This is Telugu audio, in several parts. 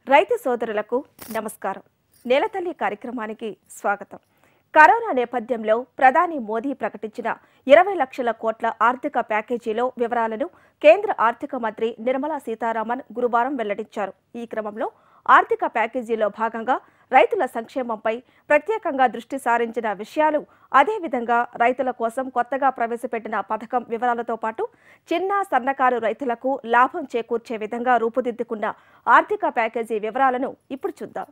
రైతు సోదరులకు నమస్కారం. నేలతల్లి కార్యక్రమానికి స్వాగతం. కరోనా నేపథ్యంలో ప్రధాని మోదీ ప్రకటించిన 20 లక్షల కోట్ల ఆర్థిక ప్యాకేజీలో వివరాలను కేంద్ర ఆర్థిక మంత్రి నిర్మలా సీతారామన్ గురువారం వెల్లడించారు. ఈ క్రమంలో ఆర్థిక ప్యాకేజీలో భాగంగా రైతుల సంక్షేమంపై ప్రత్యేకంగా దృష్టి సారించిన విషయాలు, అదేవిధంగా రైతుల కోసం కొత్తగా ప్రవేశపెట్టిన పథకం వివరాలతో పాటు చిన్న సన్నకారు రైతులకు లాభం చేకూర్చే విధంగా రూపుదిద్దుకున్న ఆర్థిక ప్యాకేజీ వివరాలను ఇప్పుడు చూద్దాం.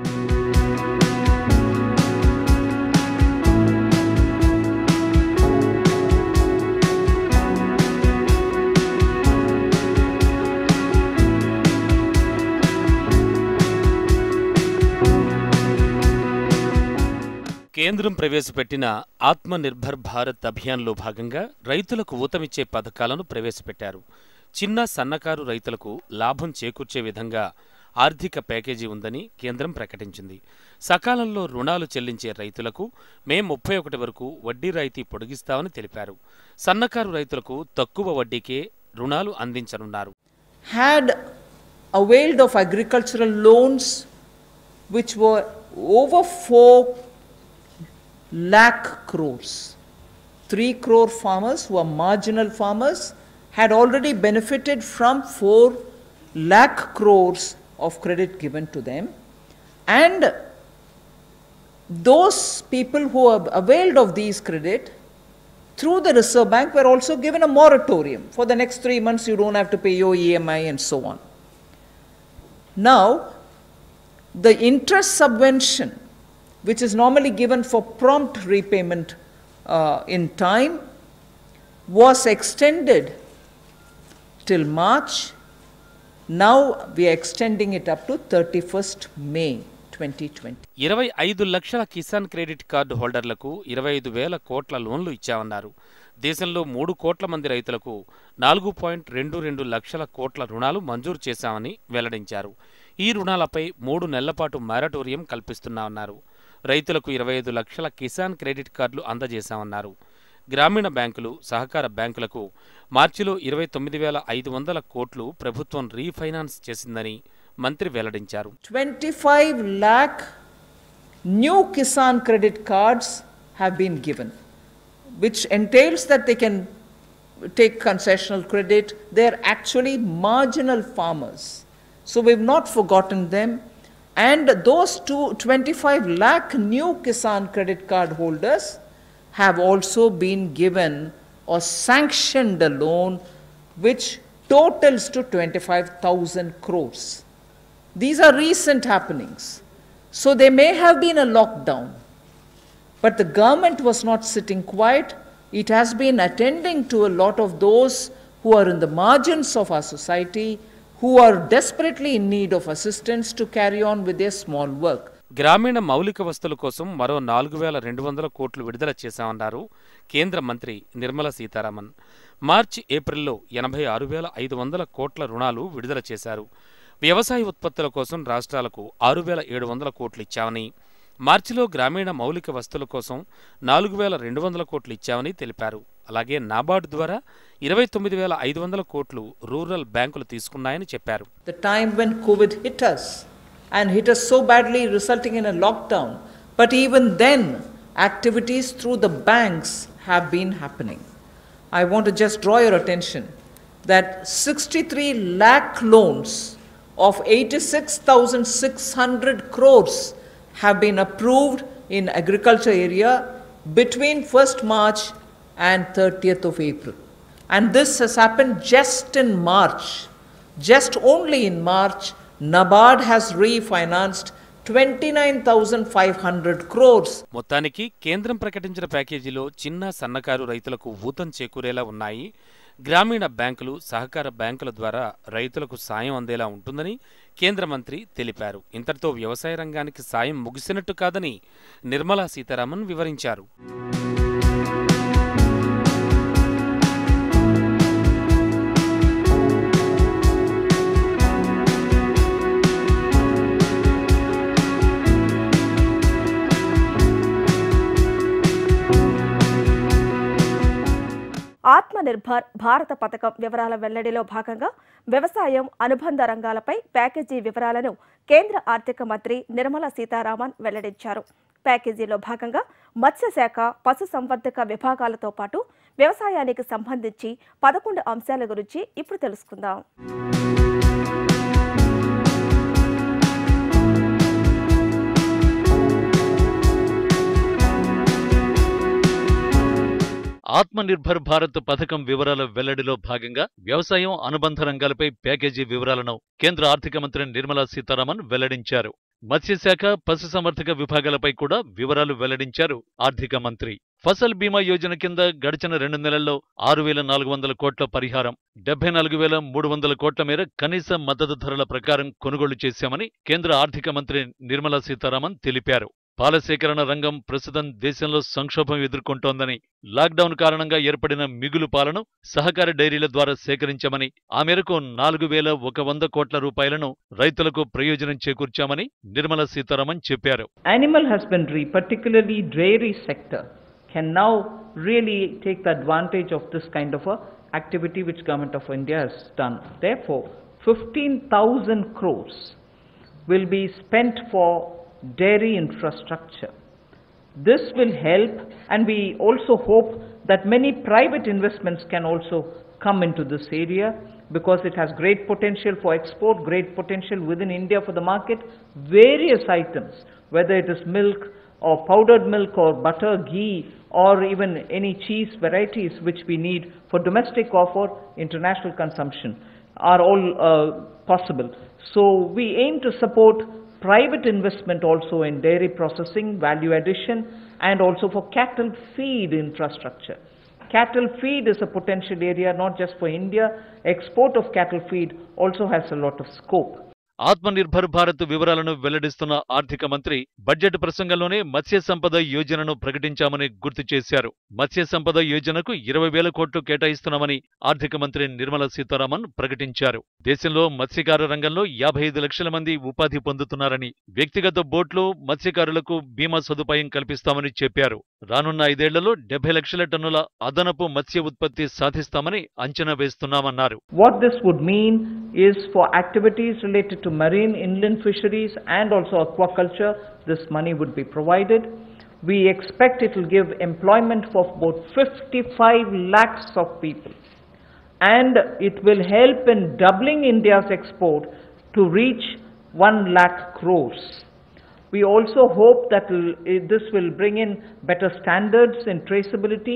కేంద్రం ప్రవేశపెట్టిన ఆత్మనిర్భర్ భారత్ అభియాన్లో భాగంగా రైతులకు ఊతమిచ్చే పథకాలను ప్రవేశపెట్టారు. చిన్న సన్నకారు రైతులకు లాభం చేకూర్చే విధంగా ఆర్థిక ప్యాకేజీ ఉందని కేంద్రం ప్రకటించింది. సకాలంలో రుణాలు చెల్లించే రైతులకు మే 31 వరకు వడ్డీ రాయితీ పొడిగిస్తామని తెలిపారు. సన్నకారు రైతులకు తక్కువ వడ్డీకే రుణాలు అందించనున్నారు. Had availed of agricultural loans which were over 4 lakh crores. 3 crore farmers who are marginal farmers had already benefited from 4 lakh crores of credit given to them, and those people who have availed of these credit through the Reserve Bank were also given a moratorium. For the next 3 months you don't have to pay your EMI and so on. Now, the interest subvention, which is normally given for prompt repayment in time, was extended till March. Now we are extending it up to 31st May 2020. 25 లక్షల కిసాన్ క్రెడిట్ కార్డు హోల్డర్లకు 25,000 కోట్ల లోన్లు ఇచ్చామన్నారు. దేశంలో 3 కోట్ల మంది రైతులకు 4.22 లక్షల కోట్ల రుణాలు మంజూరు చేశామని వెల్లడించారు. ఈ రుణాలపై 3 నెలల పాటు మారటోరియం కల్పిస్తున్నామన్నారు. రైతులకు 25 లక్షల కిసాన్ క్రెడిట్ కార్డులు అందజేశామన్నారు. గ్రామీణ బ్యాంకులు, సహకార బ్యాంకులకు మార్చిలో 29,500 కోట్లు ప్రభుత్వం రీఫైనాన్స్ చేసిందని మంత్రి వెల్లడించారు. 25 lakh new Kisan credit cards have been given, which entails that they can take concessional credit. They are actually marginal farmers, so we've not forgotten them. And those 25 lakh new Kisan credit card holders have also been given or sanctioned a loan which totals to 25,000 crores. These are recent happenings. So there may have been a lockdown, but the government was not sitting quiet. It has been attending to a lot of those who are in the margins of our society, who are desperately in need of assistance to carry on with their small work. గ్రామీణ మౌలిక వస్తువుల కోసం మరో 4,200 కోట్లు విడుదల చేశామన్నారు కేంద్ర మంత్రి నిర్మలా సీతారామన్. మార్చి, ఏప్రిల్లో 86,500 కోట్ల రుణాలు విడుదల చేశారు. వ్యవసాయ ఉత్పత్తుల కోసం రాష్ట్రాలకు 6,700 కోట్లు ఇచ్చామని, మార్చిలో గ్రామీణ మౌలిక వస్తువుల కోసం 4,200 కోట్లు ఇచ్చామని తెలిపారు. అలాగే నాబార్డు ద్వారా 29,500 కోట్లు రూరల్ బ్యాంకులు తీసుకున్నాయని చెప్పారు. The time when COVID hit us and hit us so badly, resulting in a lockdown, but even then activities through the banks have been happening. I want to just draw your attention that 63 lakh loans of 86,600 crores have been approved in agriculture area between 1st March and 30th of April. And this has happened just in March. Just only in March, NABARD has refinanced 29,500 crores. మొత్తానికి కేంద్రం ప్రకటించిన ప్యాకేజీలో చిన్న సన్నకారు రైతులకు ఊతం చేకూరేలా ఉన్నాయి. గ్రామీణ బ్యాంకులు, సహకార బ్యాంకుల ద్వారా రైతులకు సాయం అందేలా ఉంటుందని కేంద్ర మంత్రి తెలిపారు. ఇంతటితో వ్యవసాయ రంగానికి సాయం ముగిసినట్టు కాదని నిర్మలా సీతారామన్ వివరించారు. ఆత్మ ఆత్మనిర్భర్ భారత పథకం వివరాల వెల్లడిలో భాగంగా వ్యవసాయం అనుబంధ రంగాలపై ప్యాకేజీ వివరాలను కేంద్ర ఆర్థిక మంత్రి నిర్మలా సీతారామన్ వెల్లడించారు. ప్యాకేజీలో భాగంగా మత్స్యశాఖ, పశుసంవర్ధక విభాగాలతో పాటు వ్యవసాయానికి సంబంధించి 11 అంశాల గురించి ఇప్పుడు తెలుసుకుందాం. ఆత్మనిర్భర్ భారత్ పథకం వివరాల వెల్లడిలో భాగంగా వ్యవసాయం అనుబంధ రంగాలపై ప్యాకేజీ వివరాలను కేంద్ర ఆర్థిక మంత్రి నిర్మలా సీతారామన్ వెల్లడించారు. మత్స్యశాఖ, పశుసంవర్ధక విభాగాలపై కూడా వివరాలు వెల్లడించారు ఆర్థిక మంత్రి. ఫసల్ బీమా యోజన కింద గడిచిన 2 నెలల్లో 6,400 కోట్ల పరిహారం, 74,300 కోట్ల మేర కనీస మద్దతు ధరల ప్రకారం కొనుగోలు చేశామని కేంద్ర ఆర్థిక మంత్రి నిర్మలా సీతారామన్ తెలిపారు. పాల సేకరణ రంగం ప్రస్తుతం దేశంలో సంక్షోభం ఎదుర్కొంటోందని, లాక్డౌన్ కారణంగా ఏర్పడిన మిగులు పాలను సహకార డైరీల ద్వారా సేకరించామని, ఆ మేరకు 4,100 కోట్ల రూపాయలను రైతులకు ప్రయోజనం చేకూర్చామని నిర్మలా సీతారామన్ చెప్పారు. Animal husbandry, particularly dairy sector, can now really take the advantage of this kind of a activity which Government of India has done. Therefore, 15,000 crores will be spent for dairy infrastructure. This will help, and we also hope that many private investments can also come into this area because it has great potential for export, great potential within India for the market. Various items, whether it is milk or powdered milk or butter, ghee, or even any cheese varieties which we need for domestic or for international consumption, are all possible. So we aim to support private investment also in dairy processing, value addition, and also for cattle feed infrastructure. Cattle feed is a potential area not just for India. Export of cattle feed also has a lot of scope. Atmanirbhar Bharat వివరాలను వెల్లడిస్తున్న ఆర్థిక మంత్రి బడ్జెట్ ప్రసంగంలోనే మత్స్య సంపద యోజనను ప్రకటించామని గుర్తు చేశారు. మత్స్య సంపద యోజనకు 20,000 కోట్లు కేటాయిస్తున్నామని ఆర్థిక మంత్రి నిర్మలా సీతారామన్ ప్రకటించారు. దేశంలో మత్స్యకార రంగంలో 55 లక్షల మంది ఉపాధి పొందుతున్నారని, వ్యక్తిగత బోట్లు, మత్స్యకారులకు బీమా సదుపాయం కల్పిస్తామని చెప్పారు. రానున్న 5 ఏళ్లలో 70 లక్షల టన్నుల అదనపు మత్స్య ఉత్పత్తి సాధిస్తామని అంచనా వేస్తున్నామన్నారు. What this would mean is for activities related to marine, inland fisheries and also aquaculture, this money would be provided. We expect it will give employment for about 55 lakhs of people, and it will help in doubling India's export to reach 1 lakh crores. We also hope that this will bring in better standards in traceability,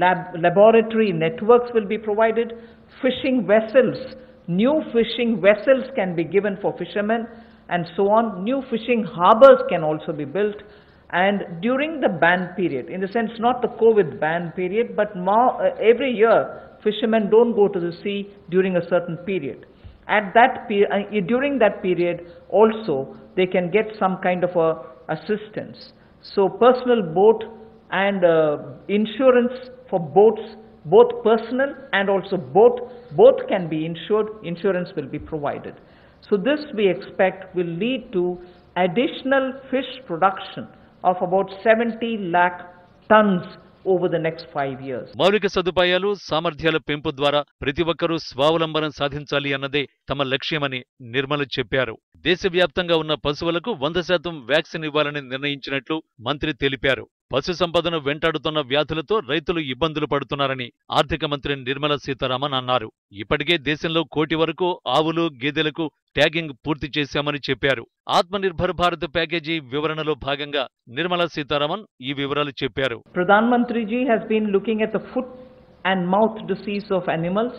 laboratory networks will be provided, fishing vessels, new fishing vessels can be given for fishermen and so on. New fishing harbors can also be built, and during the ban period, in the sense not the COVID ban period, but every year fishermen don't go to the sea during a certain period. At that during that period also they can get some kind of a assistance. So personal boat and insurance for boats, both personal and also both can be insured. Insurance will be provided. So this we expect will lead to additional fish production of about 70 lakh tons over the next 5 years. మౌలిక సదుపాయాలు, సామర్థ్యాల పెంపు ద్వారా ప్రతి ఒక్కరూ స్వావలంబన సాధించాలి అన్నదే తమ లక్ష్యమని నిర్మల చెప్పారు. దేశవ్యాప్తంగా ఉన్న పశువులకు 100% వ్యాక్సిన్ ఇవ్వాలని నిర్ణయించినట్లు మంత్రి తెలిపారు. పశు సంపదను వెంటాడుతున్న వ్యాధులతో రైతులు ఇబ్బందులు పడుతున్నారని ఆర్థిక మంత్రి నిర్మలా సీతారామన్ అన్నారు. ఇప్పటికే దేశంలో 1 కోటి వరకు ఆవులు, గేదెలకు ట్యాగింగ్ పూర్తి చేశామని చెప్పారు. ఆత్మనిర్భర్ భారత్ ప్యాకేజీ వివరణలో భాగంగా నిర్మలా సీతారామన్ ఈ వివరాలు చెప్పారు. Pradhan Mantri ji has been looking at the foot and mouth disease of animals.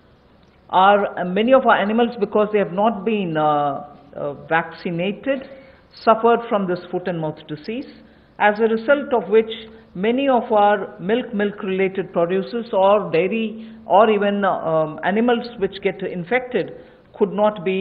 Many of our animals, because they have not been vaccinated, suffered from this foot and mouth disease, as a result of which many of our milk related producers or dairy or even animals which get infected could not be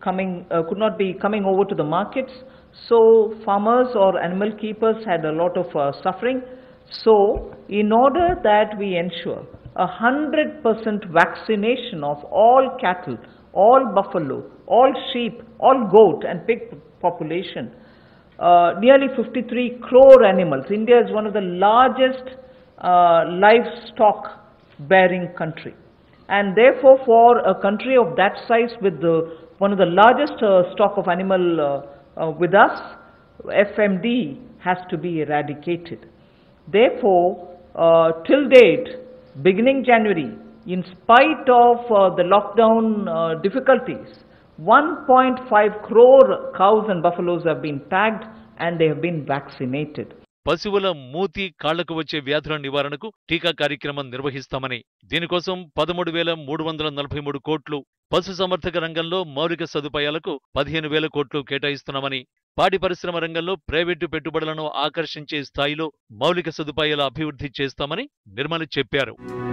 coming over to the markets. So farmers or animal keepers had a lot of suffering. So in order that we ensure 100% vaccination of all cattle, all buffalo, all sheep, all goat and pig population, nearly 53 crore animals. India is one of the largest livestock bearing country. And therefore, for a country of that size with one of the largest stock of animal with us, FMD has to be eradicated. Therefore, till date, beginning January, in spite of the lockdown difficulties, 1.5 crore cows and buffaloes have been tagged and they have been vaccinated. పశువుల మూతి కాళ్లకు వచ్చే వ్యాధుల నివారణకు టీకా కార్యక్రమం నిర్వహిస్తామని, దీనికోసం 13,343 కోట్లు, పశుసంవర్ధక రంగంలో మౌలిక సదుపాయాలకు 15,000 కోట్లు కేటాయిస్తున్నామని, పాడి పరిశ్రమ రంగంలో ప్రైవేటు పెట్టుబడులను ఆకర్షించే స్థాయిలో మౌలిక సదుపాయాల అభివృద్ధి చేస్తామని నిర్మల చెప్పారు.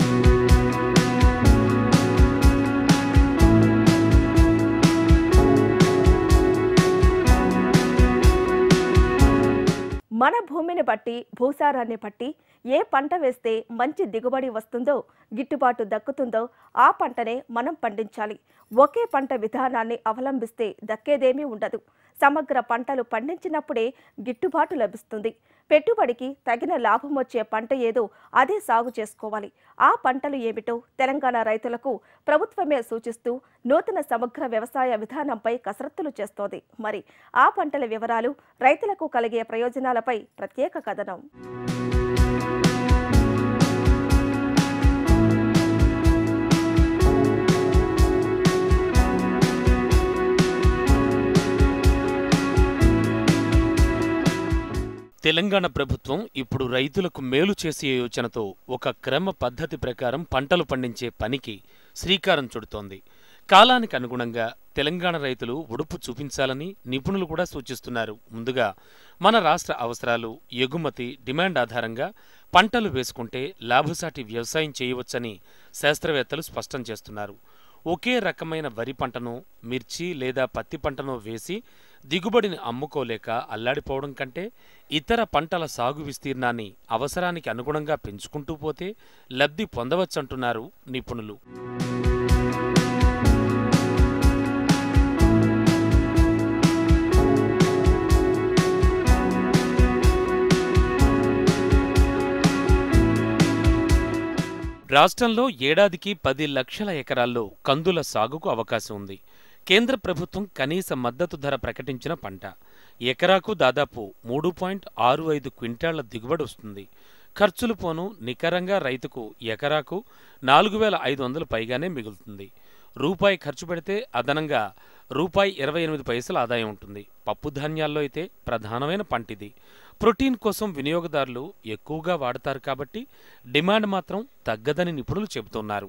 మన భూమిని బట్టి, భూసారాన్ని బట్టి ఏ పంట వేస్తే మంచి దిగుబడి వస్తుందో, గిట్టుబాటు దక్కుతుందో ఆ పంటనే మనం పండించాలి. ఒకే పంట విధానాన్ని అవలంబిస్తే దక్కేదేమీ ఉండదు. సమగ్ర పంటలు పండించినప్పుడే గిట్టుబాటు లభిస్తుంది. పెట్టుబడికి తగిన లాభం వచ్చే పంట ఏదో అదే సాగు చేసుకోవాలి. ఆ పంటలు ఏమిటో తెలంగాణ రైతులకు ప్రభుత్వమే సూచిస్తూ నూతన సమగ్ర వ్యవసాయ విధానంపై కసరత్తులు చేస్తోంది. మరి ఆ పంటల వివరాలు, రైతులకు కలిగే ప్రయోజనాలపై ప్రత్యేక కథనం. తెలంగాణ ప్రభుత్వం ఇప్పుడు రైతులకు మేలు చేసే యోచనతో ఒక క్రమ పద్ధతి ప్రకారం పంటలు పండించే పనికి శ్రీకారం చుడుతోంది. కాలానికి అనుగుణంగా తెలంగాణ రైతులు ఉడుపు చూపించాలని నిపుణులు కూడా సూచిస్తున్నారు. ముందుగా మన రాష్ట్ర అవసరాలు, ఎగుమతి, డిమాండ్ ఆధారంగా పంటలు వేసుకుంటే లాభసాటి వ్యవసాయం చేయవచ్చని శాస్త్రవేత్తలు స్పష్టం చేస్తున్నారు. ఒకే రకమైన వరి పంటను, మిర్చి లేదా పత్తి పంటను వేసి దిగుబడిని అమ్ముకోలేక అల్లాడిపోవడం కంటే ఇతర పంటల సాగు విస్తీర్ణాన్ని అవసరానికి అనుగుణంగా పెంచుకుంటూ పోతే లబ్ధి పొందవచ్చంటున్నారు నిపుణులు. రాష్ట్రంలో ఏడాదికి 10 లక్షల ఎకరాల్లో కందుల సాగుకు అవకాశం ఉంది. కేంద్ర ప్రభుత్వం కనీస మద్దతు ధర ప్రకటించిన పంట. ఎకరాకు దాదాపు 3.65 క్వింటాళ్ల దిగుబడి వస్తుంది. ఖర్చులు పోను నికరంగా రైతుకు ఎకరాకు 4,500 పైగానే మిగులుతుంది. రూపాయి ఖర్చు పెడితే అదనంగా ₹28 ఆదాయం ఉంటుంది. పప్పు ధాన్యాల్లో అయితే ప్రధానమైన పంటిది. ప్రోటీన్ కోసం వినియోగదారులు ఎక్కువగా వాడతారు కాబట్టి డిమాండ్ మాత్రం తగ్గదని నిపుణులు చెబుతున్నారు.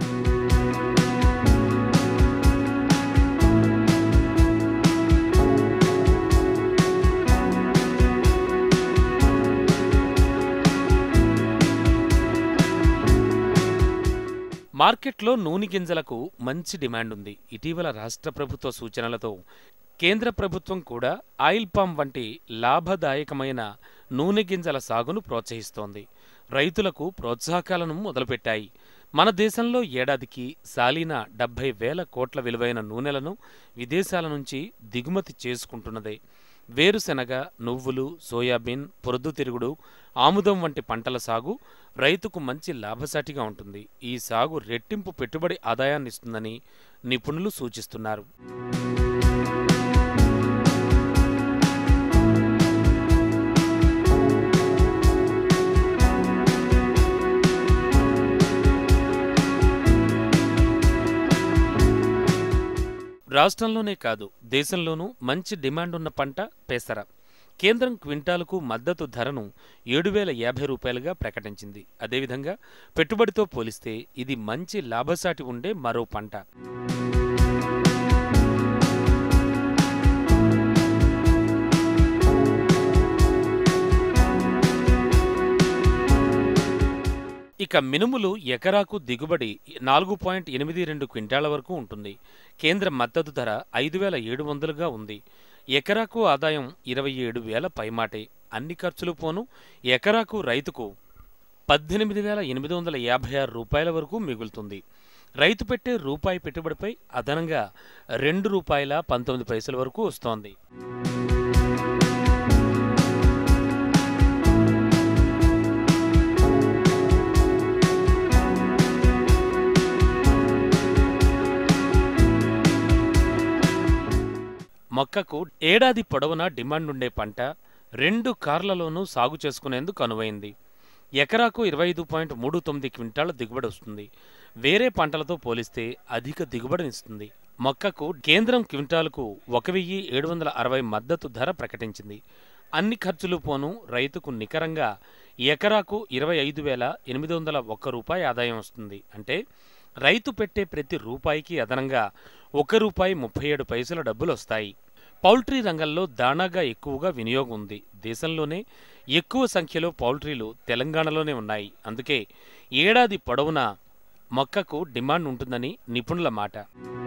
మార్కెట్లో నూనె గింజలకు మంచి డిమాండ్ ఉంది. ఇటీవల రాష్ట్ర ప్రభుత్వ సూచనలతో కేంద్ర ప్రభుత్వం కూడా ఆయిల్ పామ్ వంటి లాభదాయకమైన నూనె గింజల సాగును ప్రోత్సహిస్తోంది. రైతులకు ప్రోత్సాహకాలను మొదలుపెట్టాయి. మన దేశంలో ఏడాదికి సాలీనా 70,000 కోట్ల విలువైన నూనెలను విదేశాల నుంచి దిగుమతి చేసుకుంటున్నదే. వేరుశెనగ, నువ్వులు, సోయాబీన్, పొద్దుతిరుగుడు, ఆముదం వంటి పంటల సాగు రైతుకు మంచి లాభసాటిగా ఉంటుంది. ఈ సాగు రెట్టింపు పెట్టుబడి ఆదాయాన్నిస్తుందని నిపుణులు సూచిస్తున్నారు. రాష్ట్రంలోనే కాదు, దేశంలోనూ మంచి డిమాండ్ ఉన్న పంట పెసర. కేంద్రం క్వింటాలకు మద్దతు ధరను ₹7,050గా ప్రకటించింది. అదేవిధంగా పెట్టుబడితో పోలిస్తే ఇది మంచి లాభసాటి ఉండే మరో పంట. ఇక మినుములు ఎకరాకు దిగుబడి 4.82 క్వింటాళ్ల వరకు ఉంటుంది. కేంద్ర మద్దతు ధర 5,700గా ఉంది. ఎకరాకు ఆదాయం 27,000 పైమాటే. అన్ని ఖర్చులు పోను ఎకరాకు రైతుకు ₹18,856 వరకు మిగులుతుంది. రైతు పెట్టే రూపాయి పెట్టుబడిపై అదనంగా ₹2.19 వరకు వస్తోంది. మొక్కకు ఏడాది పొడవునా డిమాండ్ ఉండే పంట 2 కార్లలోనూ సాగు చేసుకునేందుకు అనువైంది. ఎకరాకు 25.39 క్వింటాళ్ల దిగుబడి వస్తుంది. వేరే పంటలతో పోలిస్తే అధిక దిగుబడినిస్తుంది. మొక్కకు కేంద్రం క్వింటాలకు 1,760 మద్దతు ధర ప్రకటించింది. అన్ని ఖర్చులు పోను రైతుకు నికరంగా ఎకరాకు 25,801 రూపాయి ఆదాయం వస్తుంది. అంటే రైతు పెట్టే ప్రతి రూపాయికి అదనంగా ₹1.37 డబ్బులొస్తాయి. పౌల్ట్రీ రంగంలో దాణాగా ఎక్కువగా వినియోగం ఉంది. దేశంలోనే ఎక్కువ సంఖ్యలో పౌల్ట్రీలు తెలంగాణలోనే ఉన్నాయి. అందుకే ఏడాది పొడవునా మొక్కకు డిమాండ్ ఉంటుందని నిపుణుల మాట.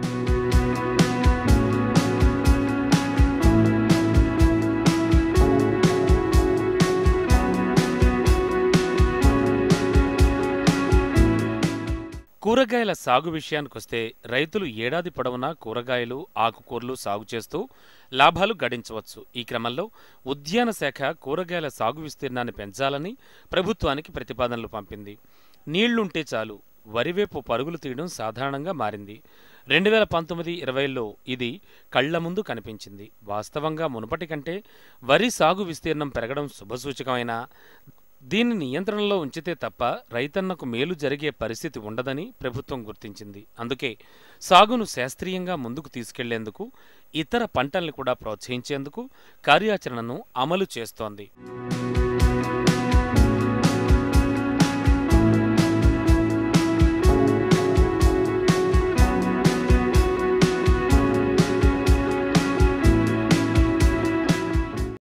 కూరగాయల సాగు విషయానికొస్తే రైతులు ఏడాది పొడవునా కూరగాయలు, ఆకుకూరలు సాగు చేస్తూ లాభాలు గడించవచ్చు. ఈ క్రమంలో ఉద్యాన శాఖ కూరగాయల సాగు విస్తీర్ణాన్ని పెంచాలని ప్రభుత్వానికి ప్రతిపాదనలు పంపింది. నీళ్లుంటే చాలు వరివేపు పరుగులు తీయడం సాధారణంగా మారింది. 2019-20లో ఇది కళ్ల ముందు కనిపించింది. వాస్తవంగా మునుపటి కంటే వరి సాగు విస్తీర్ణం పెరగడం శుభసూచకమైనా దీన్ని నియంత్రణలో ఉంచితే తప్ప రైతన్నకు మేలు జరిగే పరిస్థితి ఉండదని ప్రభుత్వం గుర్తించింది. అందుకే సాగును శాస్త్రీయంగా ముందుకు తీసుకెళ్లేందుకు, ఇతర పంటల్ని కూడా ప్రోత్సహించేందుకు కార్యాచరణను అమలు చేస్తోంది.